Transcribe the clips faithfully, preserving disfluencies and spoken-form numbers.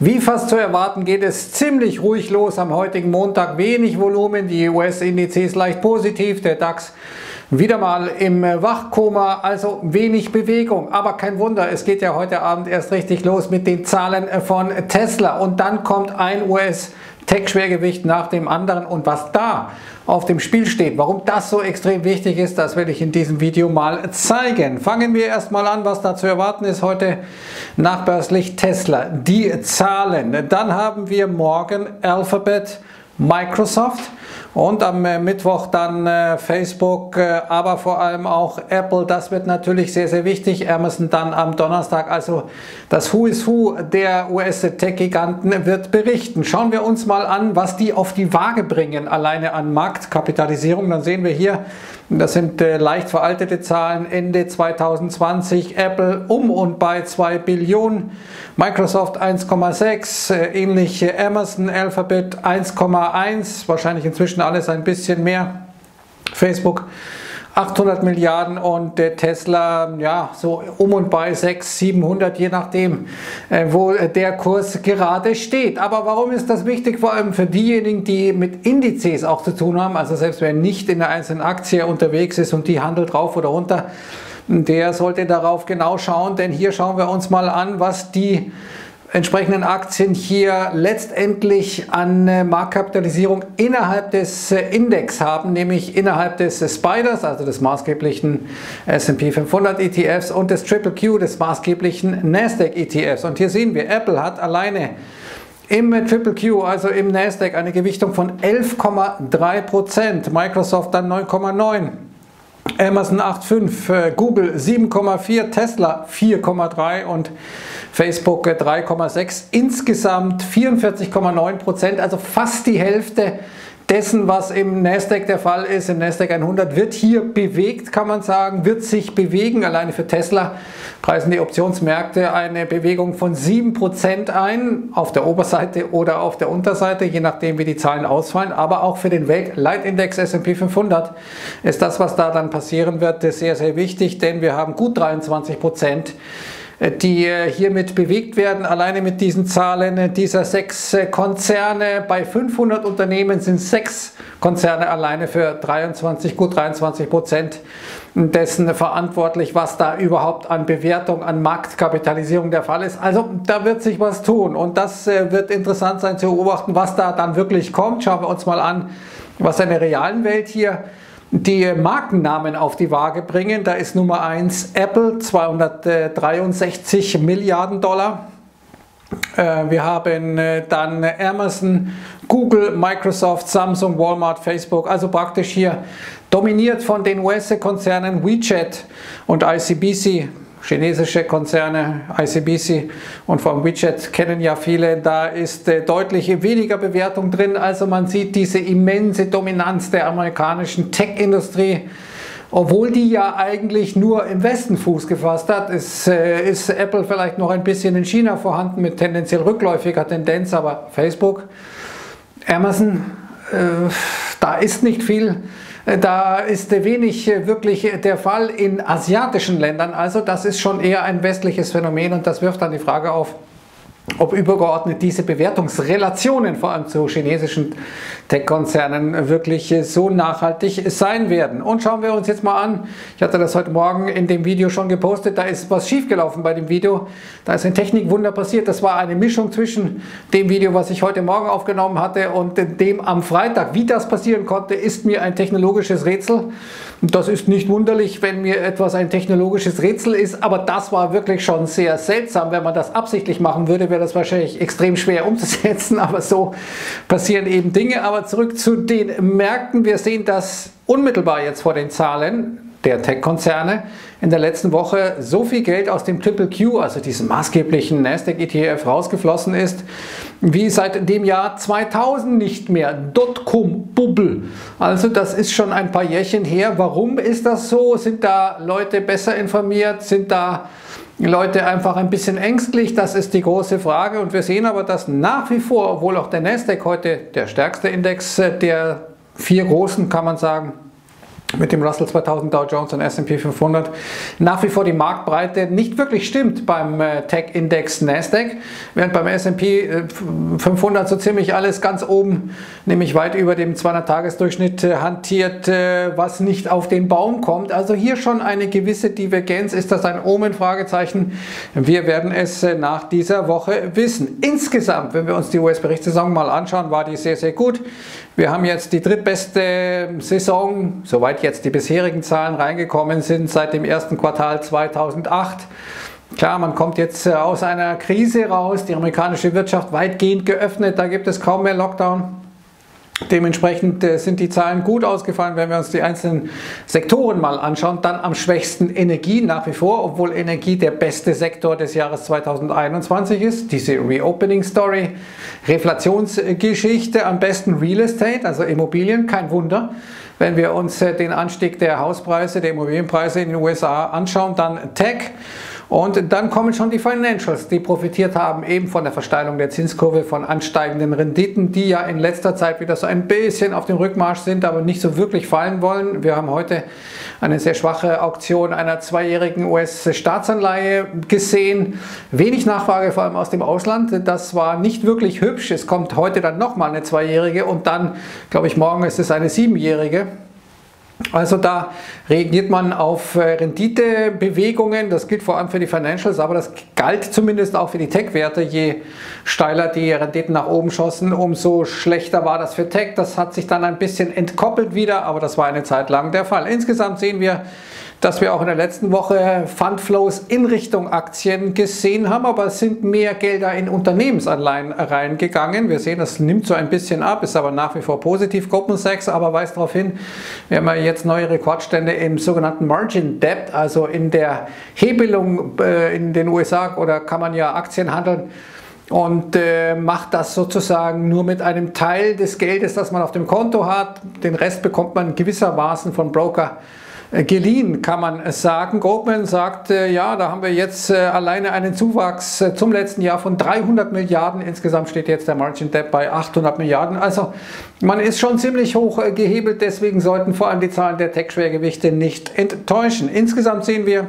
Wie fast zu erwarten geht es ziemlich ruhig los am heutigen Montag. Wenig Volumen, die U S-Indizes leicht positiv, der DAX wieder mal im Wachkoma, also wenig Bewegung. Aber kein Wunder, es geht ja heute Abend erst richtig los mit den Zahlen von Tesla. Und dann kommt ein U S-Tech-Schwergewicht nach dem anderen. Und was da auf dem Spiel steht, warum das so extrem wichtig ist, das werde ich in diesem Video mal zeigen. Fangen wir erstmal an, was da zu erwarten ist heute nachbörslich Tesla. Die Zahlen. Dann haben wir morgen Alphabet, Microsoft und am Mittwoch dann äh, Facebook, äh, aber vor allem auch Apple. Das wird natürlich sehr, sehr wichtig. Amazon dann am Donnerstag. Also das Who is Who der U S-Tech-Giganten wird berichten. Schauen wir uns mal an, was die auf die Waage bringen, alleine an Marktkapitalisierung. Dann sehen wir hier, das sind äh, leicht veraltete Zahlen, Ende zweitausendzwanzig, Apple um und bei zwei Billionen, Microsoft eins Komma sechs, äh, ähnlich äh, Amazon, Alphabet eins Komma eins, wahrscheinlich inzwischen alles ein bisschen mehr, Facebook achthundert Milliarden und äh, Tesla ja so um und bei sechshundert, siebenhundert, je nachdem, äh, wo äh, der Kurs gerade steht. Aber warum ist das wichtig? Vor allem für diejenigen, die mit Indizes auch zu tun haben, also selbst wer nicht in der einzelnen Aktie unterwegs ist und die handelt rauf oder runter, der sollte darauf genau schauen, denn hier schauen wir uns mal an, was die entsprechenden Aktien hier letztendlich an Marktkapitalisierung innerhalb des Index haben, nämlich innerhalb des Spiders, also des maßgeblichen S und P fünfhundert E T Fs und des Triple Q, des maßgeblichen Nasdaq E T Fs. Und hier sehen wir, Apple hat alleine im Triple Q, also im Nasdaq, eine Gewichtung von elf Komma drei Prozent, Microsoft dann neun Komma neun. Amazon acht Komma fünf, Google sieben Komma vier, Tesla vier Komma drei und Facebook drei Komma sechs. Insgesamt vierundvierzig Komma neun Prozent, also fast die Hälfte dessen, was im Nasdaq der Fall ist. Im Nasdaq hundert wird hier bewegt, kann man sagen, wird sich bewegen. Alleine für Tesla preisen die Optionsmärkte eine Bewegung von sieben Prozent ein, auf der Oberseite oder auf der Unterseite, je nachdem wie die Zahlen ausfallen. Aber auch für den Weltleitindex S und P fünfhundert ist das, was da dann passieren wird, sehr, sehr wichtig, denn wir haben gut dreiundzwanzig Prozent, die hiermit bewegt werden. Alleine mit diesen Zahlen dieser sechs Konzerne, bei fünfhundert Unternehmen sind sechs Konzerne alleine für dreiundzwanzig, gut dreiundzwanzig Prozent dessen verantwortlich, was da überhaupt an Bewertung, an Marktkapitalisierung der Fall ist. Also da wird sich was tun und das wird interessant sein zu beobachten, was da dann wirklich kommt. Schauen wir uns mal an, was in der realen Welt hier die Markennamen auf die Waage bringen. Da ist Nummer eins Apple, zweihundertdreiundsechzig Milliarden Dollar. Wir haben dann Amazon, Google, Microsoft, Samsung, Walmart, Facebook, also praktisch hier dominiert von den U S-Konzernen WeChat und I C B C. Chinesische Konzerne, I C B C und vom WeChat kennen ja viele, da ist äh, deutlich weniger Bewertung drin, also man sieht diese immense Dominanz der amerikanischen Tech-Industrie, obwohl die ja eigentlich nur im Westen Fuß gefasst hat. Ist, äh, ist Apple vielleicht noch ein bisschen in China vorhanden mit tendenziell rückläufiger Tendenz, aber Facebook, Amazon, äh, da ist nicht viel. Da ist wenig wirklich der Fall in asiatischen Ländern, also das ist schon eher ein westliches Phänomen und das wirft dann die Frage auf, ob übergeordnet diese Bewertungsrelationen vor allem zu chinesischen Tech-Konzernen wirklich so nachhaltig sein werden. Und schauen wir uns jetzt mal an, ich hatte das heute Morgen in dem Video schon gepostet, da ist was schiefgelaufen bei dem Video, da ist ein Technikwunder passiert, das war eine Mischung zwischen dem Video, was ich heute Morgen aufgenommen hatte und dem am Freitag. Wie das passieren konnte, ist mir ein technologisches Rätsel. Das ist nicht wunderlich, wenn mir etwas ein technologisches Rätsel ist, aber das war wirklich schon sehr seltsam. Wenn man das absichtlich machen würde, wäre das wahrscheinlich extrem schwer umzusetzen, aber so passieren eben Dinge. Aber zurück zu den Märkten. Wir sehen das unmittelbar jetzt vor den Zahlen der Tech-Konzerne in der letzten Woche so viel Geld aus dem Triple Q, also diesem maßgeblichen Nasdaq E T F, rausgeflossen ist, wie seit dem Jahr zweitausend nicht mehr. Dotcom-Bubble. Also das ist schon ein paar Jährchen her. Warum ist das so? Sind da Leute besser informiert? Sind da Leute einfach ein bisschen ängstlich? Das ist die große Frage. Und wir sehen aber, dass nach wie vor, obwohl auch der Nasdaq heute der stärkste Index der vier großen, kann man sagen, mit dem Russell zweitausend, Dow Jones und S und P fünfhundert nach wie vor die Marktbreite nicht wirklich stimmt beim äh, Tech-Index Nasdaq, während beim S und P fünfhundert so ziemlich alles ganz oben, nämlich weit über dem zweihundert-Tages-Durchschnitt äh, hantiert, äh, was nicht auf den Baum kommt. Also hier schon eine gewisse Divergenz. Ist das ein Omen? Fragezeichen. Wir werden es äh, nach dieser Woche wissen. Insgesamt, wenn wir uns die U S-Berichtssaison mal anschauen, war die sehr, sehr gut. Wir haben jetzt die drittbeste Saison, soweit jetzt die bisherigen Zahlen reingekommen sind, seit dem ersten Quartal zweitausendacht. Klar, man kommt jetzt aus einer Krise raus, die amerikanische Wirtschaft weitgehend geöffnet, da gibt es kaum mehr Lockdown. Dementsprechend sind die Zahlen gut ausgefallen, wenn wir uns die einzelnen Sektoren mal anschauen. Dann am schwächsten Energie nach wie vor, obwohl Energie der beste Sektor des Jahres zweitausendeinundzwanzig ist. Diese Reopening-Story, Reflationsgeschichte, am besten Real Estate, also Immobilien, kein Wunder. Wenn wir uns den Anstieg der Hauspreise, der Immobilienpreise in den U S A anschauen, dann Tech. Und dann kommen schon die Financials, die profitiert haben eben von der Versteilung der Zinskurve, von ansteigenden Renditen, die ja in letzter Zeit wieder so ein bisschen auf dem Rückmarsch sind, aber nicht so wirklich fallen wollen. Wir haben heute eine sehr schwache Auktion einer zweijährigen U S-Staatsanleihe gesehen. Wenig Nachfrage, vor allem aus dem Ausland. Das war nicht wirklich hübsch. Es kommt heute dann nochmal eine zweijährige und dann, glaube ich, morgen ist es eine siebenjährige. Also da reagiert man auf Renditebewegungen, das gilt vor allem für die Financials, aber das galt zumindest auch für die Tech-Werte. Je steiler die Renditen nach oben schossen, umso schlechter war das für Tech. Das hat sich dann ein bisschen entkoppelt wieder, aber das war eine Zeit lang der Fall. Insgesamt sehen wir, dass wir auch in der letzten Woche Fundflows in Richtung Aktien gesehen haben, aber es sind mehr Gelder in Unternehmensanleihen reingegangen. Wir sehen, das nimmt so ein bisschen ab, ist aber nach wie vor positiv. Goldman Sachs aber weist darauf hin, wir haben ja jetzt neue Rekordstände im sogenannten Margin Debt, also in der Hebelung äh, in den U S A, oder kann man ja Aktien handeln, und äh, macht das sozusagen nur mit einem Teil des Geldes, das man auf dem Konto hat. Den Rest bekommt man gewissermaßen von Broker geliehen, kann man sagen. Goldman sagt, äh, ja, da haben wir jetzt äh, alleine einen Zuwachs äh, zum letzten Jahr von dreihundert Milliarden. Insgesamt steht jetzt der Margin Debt bei achthundert Milliarden. Also man ist schon ziemlich hoch äh, gehebelt, deswegen sollten vor allem die Zahlen der Tech-Schwergewichte nicht enttäuschen. Insgesamt sehen wir,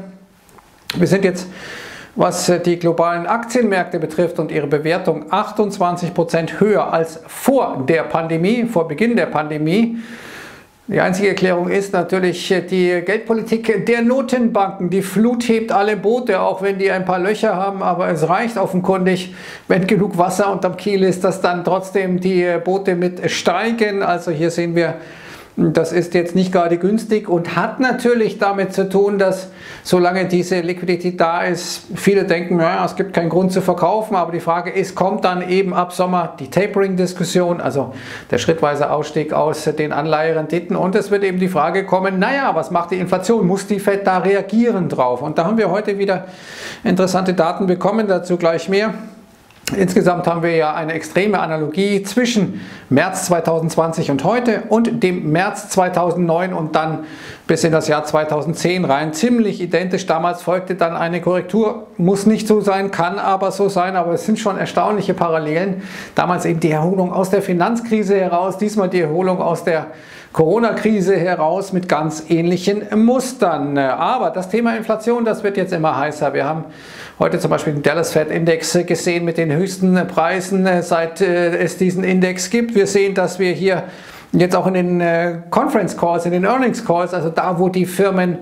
wir sind jetzt, was äh, die globalen Aktienmärkte betrifft und ihre Bewertung, achtundzwanzig Prozent höher als vor der Pandemie, vor Beginn der Pandemie. Die einzige Erklärung ist natürlich die Geldpolitik der Notenbanken. Die Flut hebt alle Boote, auch wenn die ein paar Löcher haben, aber es reicht offenkundig, wenn genug Wasser unterm Kiel ist, dass dann trotzdem die Boote mit steigen. Also hier sehen wir, das ist jetzt nicht gerade günstig und hat natürlich damit zu tun, dass solange diese Liquidität da ist, viele denken, ja, es gibt keinen Grund zu verkaufen, aber die Frage ist, kommt dann eben ab Sommer die Tapering-Diskussion, also der schrittweise Ausstieg aus den Anleiherenditen, und es wird eben die Frage kommen, naja, was macht die Inflation, muss die Fed da reagieren drauf? Und da haben wir heute wieder interessante Daten bekommen, dazu gleich mehr. Insgesamt haben wir ja eine extreme Analogie zwischen März zweitausendzwanzig und heute und dem März zweitausendneun und dann bis in das Jahr zweitausendzehn rein. Ziemlich identisch. Damals folgte dann eine Korrektur. Muss nicht so sein, kann aber so sein, aber es sind schon erstaunliche Parallelen. Damals eben die Erholung aus der Finanzkrise heraus, diesmal die Erholung aus der Corona-Krise heraus mit ganz ähnlichen Mustern. Aber das Thema Inflation, das wird jetzt immer heißer. Wir haben heute zum Beispiel den Dallas Fed Index gesehen mit den höchsten Preisen, seit es diesen Index gibt. Wir sehen, dass wir hier jetzt auch in den Conference Calls, in den Earnings Calls, also da, wo die Firmen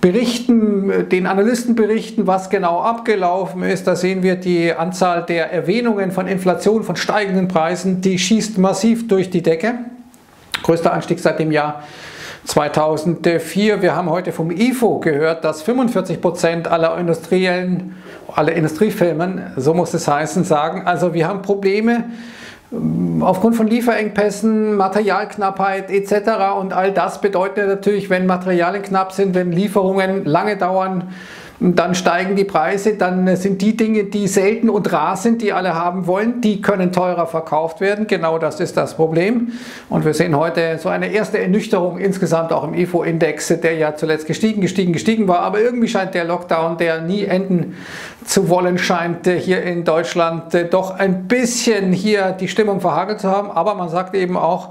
berichten, den Analysten berichten, was genau abgelaufen ist, da sehen wir die Anzahl der Erwähnungen von Inflation, von steigenden Preisen, die schießt massiv durch die Decke. Größter Anstieg seit dem Jahr zweitausendvier. Wir haben heute vom I F O gehört, dass fünfundvierzig Prozent aller industriellen, alle Industriefirmen, so muss es heißen, sagen, also wir haben Probleme aufgrund von Lieferengpässen, Materialknappheit et cetera. Und all das bedeutet natürlich, wenn Materialien knapp sind, wenn Lieferungen lange dauern, dann steigen die Preise, dann sind die Dinge, die selten und rar sind, die alle haben wollen, die können teurer verkauft werden. Genau das ist das Problem. Und wir sehen heute so eine erste Ernüchterung insgesamt auch im I F O-Index, der ja zuletzt gestiegen, gestiegen, gestiegen war. Aber irgendwie scheint der Lockdown, der nie enden zu wollen scheint, hier in Deutschland doch ein bisschen hier die Stimmung verhagelt zu haben. Aber man sagt eben auch,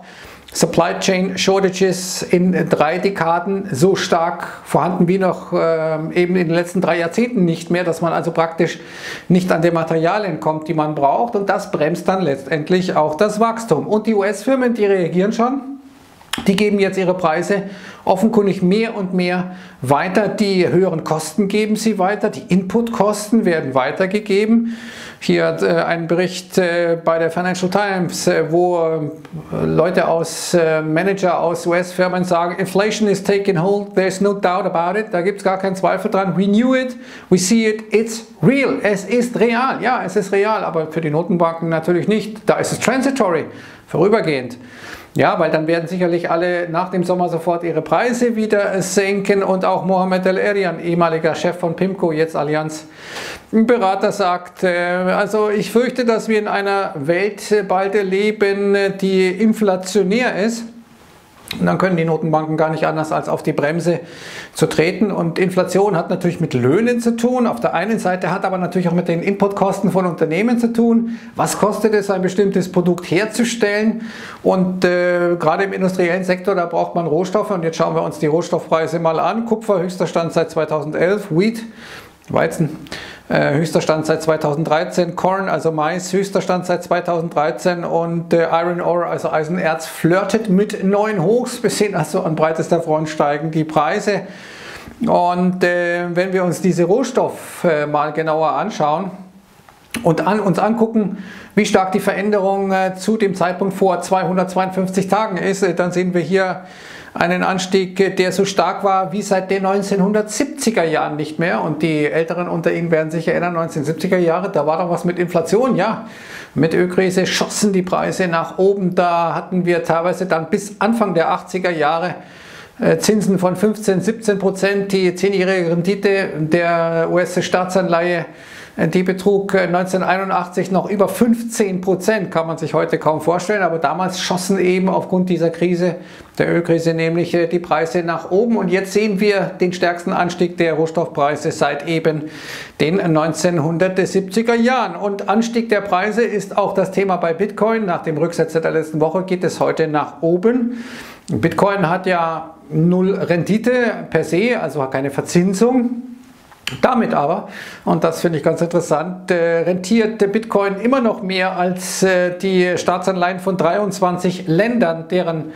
Supply Chain Shortages in drei Dekaden so stark vorhanden wie noch äh, eben in den letzten drei Jahrzehnten nicht mehr, dass man also praktisch nicht an die Materialien kommt, die man braucht, und das bremst dann letztendlich auch das Wachstum. Und die U S-Firmen, die reagieren schon. Die geben jetzt ihre Preise offenkundig mehr und mehr weiter. Die höheren Kosten geben sie weiter. Die Inputkosten werden weitergegeben. Hier hat äh, ein Bericht äh, bei der Financial Times, äh, wo äh, Leute aus, äh, Manager aus U S-Firmen sagen, Inflation is taking hold, there's no doubt about it. Da gibt es gar keinen Zweifel dran. We knew it, we see it, it's real. Es ist real. Ja, es ist real, aber für die Notenbanken natürlich nicht. Da ist es transitory, vorübergehend. Ja, weil dann werden sicherlich alle nach dem Sommer sofort ihre Preise wieder senken, und auch Mohamed El-Erian, ehemaliger Chef von PIMCO, jetzt Allianz Berater, sagt, äh, also ich fürchte, dass wir in einer Welt bald leben, die inflationär ist. Und dann können die Notenbanken gar nicht anders, als auf die Bremse zu treten. Und Inflation hat natürlich mit Löhnen zu tun. Auf der einen Seite hat aber natürlich auch mit den Inputkosten von Unternehmen zu tun. Was kostet es, ein bestimmtes Produkt herzustellen? Und äh, gerade im industriellen Sektor, da braucht man Rohstoffe. Und jetzt schauen wir uns die Rohstoffpreise mal an. Kupfer, höchster Stand seit zweitausendelf. Wheat, Weizen, äh, höchster Stand seit zweitausenddreizehn, Corn, also Mais, höchster Stand seit zweitausenddreizehn, und äh, Iron Ore, also Eisenerz, flirtet mit neuen Hochs, bis hin also an breitester Front steigen die Preise. Und äh, wenn wir uns diese Rohstoffe äh, mal genauer anschauen und an, uns angucken, wie stark die Veränderung äh, zu dem Zeitpunkt vor zweihundertzweiundfünfzig Tagen ist, äh, dann sehen wir hier einen Anstieg, der so stark war wie seit den neunzehnhundertsiebziger Jahren nicht mehr. Und die Älteren unter Ihnen werden sich erinnern, neunzehnhundertsiebziger Jahre, da war doch was mit Inflation, ja. Mit Ölkrise schossen die Preise nach oben. Da hatten wir teilweise dann bis Anfang der achtziger Jahre Zinsen von fünfzehn, siebzehn Prozent. Die zehnjährige Rendite der U S-Staatsanleihe, die betrug neunzehnhunderteinundachtzig noch über fünfzehn Prozent, kann man sich heute kaum vorstellen, aber damals schossen eben aufgrund dieser Krise, der Ölkrise nämlich, die Preise nach oben, und jetzt sehen wir den stärksten Anstieg der Rohstoffpreise seit eben den neunzehnhundertsiebziger Jahren. Und Anstieg der Preise ist auch das Thema bei Bitcoin. Nach dem Rücksetzer der letzten Woche geht es heute nach oben. Bitcoin hat ja null Rendite per se, also hat keine Verzinsung. Damit aber, und das finde ich ganz interessant, äh, rentiert Bitcoin immer noch mehr als äh, die Staatsanleihen von dreiundzwanzig Ländern, deren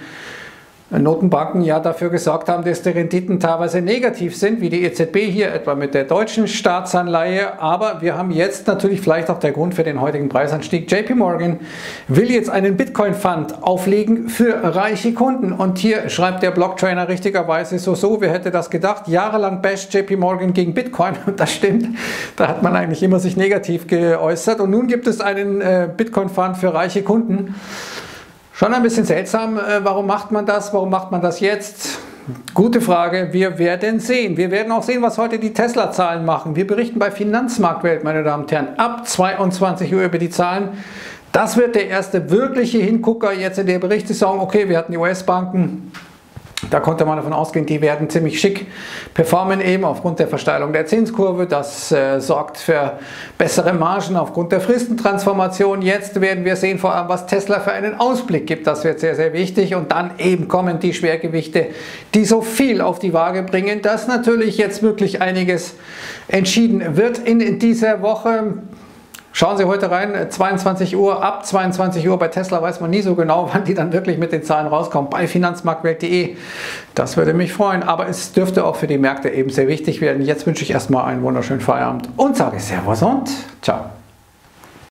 Notenbanken ja dafür gesorgt haben, dass die Renditen teilweise negativ sind, wie die E Z B hier etwa mit der deutschen Staatsanleihe. Aber wir haben jetzt natürlich vielleicht auch der Grund für den heutigen Preisanstieg. J P Morgan will jetzt einen Bitcoin-Fund auflegen für reiche Kunden. Und hier schreibt der Blocktrainer richtigerweise so, so, wer hätte das gedacht? Jahrelang basht J P Morgan gegen Bitcoin. Und das stimmt, da hat man eigentlich immer sich negativ geäußert. Und nun gibt es einen äh, Bitcoin-Fund für reiche Kunden. Schon ein bisschen seltsam, warum macht man das, warum macht man das jetzt? Gute Frage, wir werden sehen. Wir werden auch sehen, was heute die Tesla-Zahlen machen. Wir berichten bei Finanzmarktwelt, meine Damen und Herren, ab zweiundzwanzig Uhr über die Zahlen. Das wird der erste wirkliche Hingucker jetzt in der Berichtssaison. Okay, wir hatten die U S-Banken. Da konnte man davon ausgehen, die werden ziemlich schick performen, eben aufgrund der Versteilung der Zinskurve. Das äh, sorgt für bessere Margen aufgrund der Fristentransformation. Jetzt werden wir sehen, vor allem, was Tesla für einen Ausblick gibt. Das wird sehr, sehr wichtig. Und dann eben kommen die Schwergewichte, die so viel auf die Waage bringen, dass natürlich jetzt wirklich einiges entschieden wird in dieser Woche. Schauen Sie heute rein, zweiundzwanzig Uhr, ab zweiundzwanzig Uhr bei Tesla weiß man nie so genau, wann die dann wirklich mit den Zahlen rauskommen, bei finanzmarktwelt punkt de. Das würde mich freuen, aber es dürfte auch für die Märkte eben sehr wichtig werden. Jetzt wünsche ich erstmal einen wunderschönen Feierabend und sage Servus und ciao.